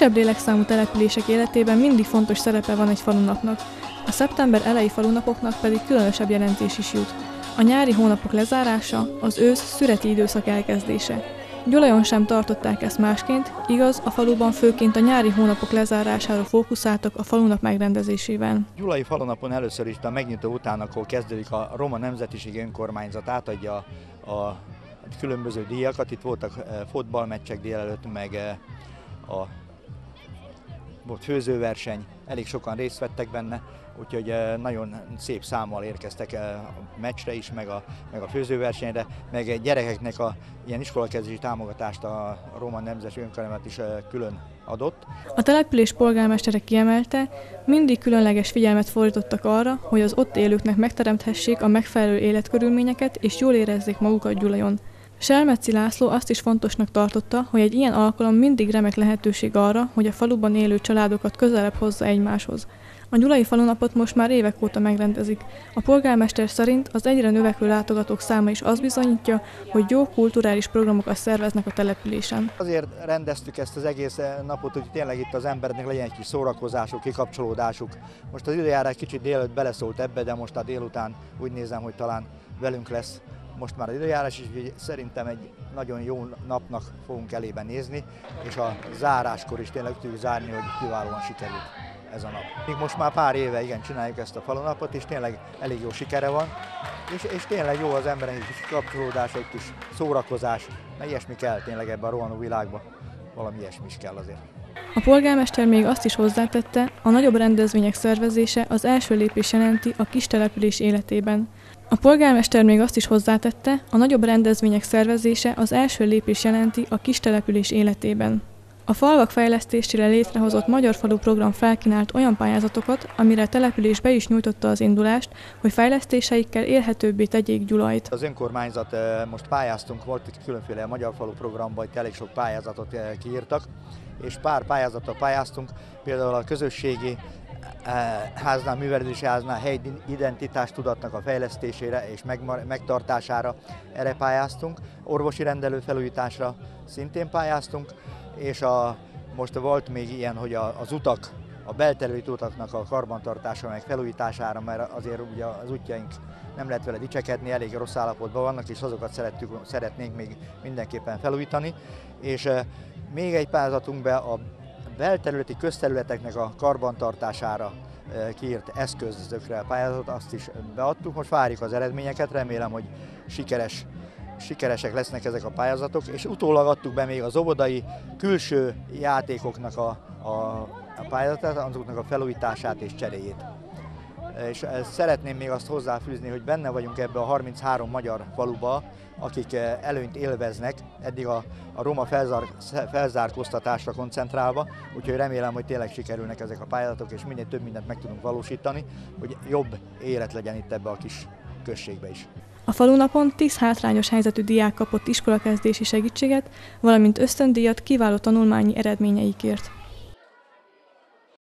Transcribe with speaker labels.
Speaker 1: kisebb lélekszámú települések életében mindig fontos szerepe van egy falunapnak, a szeptember elejé falunapoknak pedig különösebb jelentés is jut. A nyári hónapok lezárása, az ősz szüreti időszak elkezdése. Gyulajon sem tartották ezt másként, igaz, a faluban főként a nyári hónapok lezárására fókuszáltak a falunap megrendezésével.
Speaker 2: Gyulai falunapon először is a megnyitó után, akkor kezdődik a Roma Nemzetiségi Önkormányzat, átadja a különböző díjakat. Itt voltak fotballmeccsek délelőtt, meg volt főzőverseny, elég sokan részt vettek benne, úgyhogy nagyon szép számmal érkeztek a meccsre is, meg a főzőversenyre, meg gyerekeknek ilyen iskolakezdési támogatást a Roma Nemzetiségi Önkormányzat is külön adott.
Speaker 1: A település polgármestere kiemelte, mindig különleges figyelmet fordítottak arra, hogy az ott élőknek megteremthessék a megfelelő életkörülményeket és jól érezzék magukat Gyulajon. Selmeczi László azt is fontosnak tartotta, hogy egy ilyen alkalom mindig remek lehetőség arra, hogy a faluban élő családokat közelebb hozza egymáshoz. A gyulai falunapot most már évek óta megrendezik. A polgármester szerint az egyre növekvő látogatók száma is azt bizonyítja, hogy jó kulturális programokat szerveznek a településen.
Speaker 2: Azért rendeztük ezt az egész napot, hogy tényleg itt az embernek legyen egy kis szórakozásuk, kikapcsolódásuk. Most az időjárás kicsit délelőtt beleszólt ebbe, de most a délután úgy nézem, hogy talán velünk lesz most már az időjárás is, hogy szerintem egy nagyon jó napnak fogunk elébe nézni, és a záráskor is tényleg tudjuk zárni, hogy kiválóan sikerült ez a nap. Még most már pár éve igen csináljuk ezt a falunapot, és tényleg elég jó sikere van, és tényleg jó az emberek egy kis kapcsolódás, egy kis szórakozás, mert ilyesmi kell tényleg ebben a rohanó világban, valami ilyesmi is kell azért.
Speaker 1: A polgármester még azt is hozzátette, a nagyobb rendezvények szervezése az első lépés jelenti a kis település életében. A polgármester még azt is hozzátette, a nagyobb rendezvények szervezése az első lépés jelenti a kis település életében. A falvak fejlesztésére létrehozott Magyar Falu program felkínált olyan pályázatokat, amire a település be is nyújtotta az indulást, hogy fejlesztéseikkel élhetőbbé tegyék Gyulait.
Speaker 2: Az önkormányzat most pályáztunk, volt itt különféle Magyar Falu programban, itt elég sok pályázatot kiírtak, és pár pályázattal pályáztunk, például a közösségi háznál, művelődési háznál helyi identitás tudatnak a fejlesztésére és megtartására erre pályáztunk. Orvosi rendelő felújításra szintén pályáztunk, és most volt még ilyen, hogy az utak, a belterületi utaknak a karbantartása meg felújítására, mert azért ugye az útjaink nem lehet vele dicsekedni, elég rossz állapotban vannak, és azokat szeretnénk még mindenképpen felújítani. És még egy pályázatunkban a belterületi közterületeknek a karbantartására kiírt eszközökre a pályázatot, azt is beadtuk. Most várjuk az eredményeket, remélem, hogy sikeresek lesznek ezek a pályázatok, és utólag adtuk be még az óvodai külső játékoknak a pályázatát, azoknak a felújítását és cseréjét. És szeretném még azt hozzáfűzni, hogy benne vagyunk ebbe a 33 magyar faluba, akik előnyt élveznek, eddig a roma felzárkóztatásra koncentrálva, úgyhogy remélem, hogy tényleg sikerülnek ezek a pályázatok, és minél több mindent meg tudunk valósítani, hogy jobb élet legyen itt ebbe a kis községbe is.
Speaker 1: A falunapon 10 hátrányos helyzetű diák kapott iskolakezdési segítséget, valamint ösztöndíjat kiváló tanulmányi eredményeikért.